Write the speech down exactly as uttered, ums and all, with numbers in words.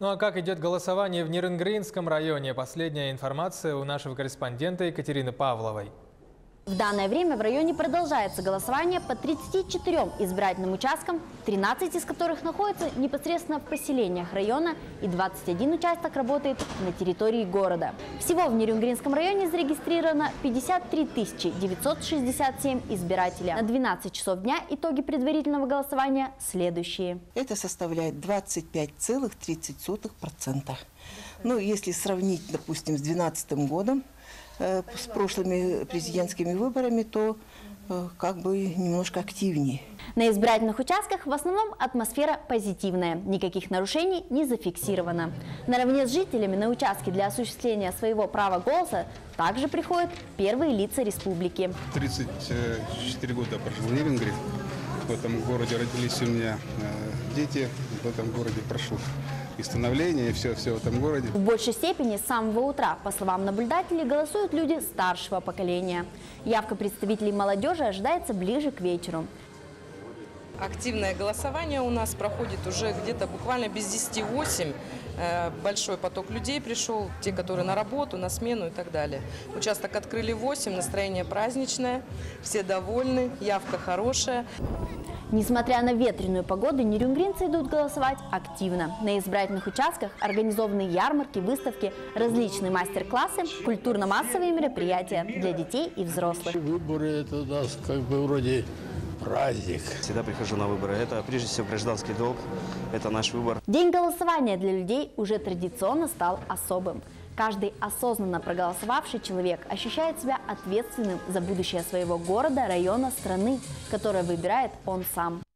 Ну а как идет голосование в Нерюнгринском районе? Последняя информация у нашего корреспондента Екатерины Павловой. В данное время в районе продолжается голосование по тридцати четырём избирательным участкам, тринадцать из которых находятся непосредственно в поселениях района, и двадцать один участок работает на территории города. Всего в Нерюнгринском районе зарегистрировано пятьдесят три тысячи девятьсот шестьдесят семь избирателей. На двенадцать часов дня итоги предварительного голосования следующие. Это составляет двадцать пять целых тридцать сотых процента. Ну, если сравнить, допустим, с две тысячи двенадцатым годом, с прошлыми президентскими выборами, то как бы немножко активнее. На избирательных участках в основном атмосфера позитивная, никаких нарушений не зафиксировано. Наравне с жителями на участке для осуществления своего права голоса также приходят первые лица республики. тридцать четыре года прожил в Нерюнгри. В этом городе родились у меня дети, в этом городе прошло и становление, и все, все в этом городе. В большей степени с самого утра, по словам наблюдателей, голосуют люди старшего поколения. Явка представителей молодежи ожидается ближе к вечеру. Активное голосование у нас проходит уже где-то буквально без десяти восемь. Большой поток людей пришел, те, которые на работу, на смену и так далее. Участок открыли в восемь, настроение праздничное, все довольны, явка хорошая. Несмотря на ветреную погоду, нерюнгринцы идут голосовать активно. На избирательных участках организованы ярмарки, выставки, различные мастер-классы, культурно-массовые мероприятия для детей и взрослых. Выборы – это у нас как бы вроде праздник. Всегда прихожу на выборы. Это прежде всего гражданский долг, это наш выбор. День голосования для людей уже традиционно стал особым. Каждый осознанно проголосовавший человек ощущает себя ответственным за будущее своего города, района, страны, которое выбирает он сам.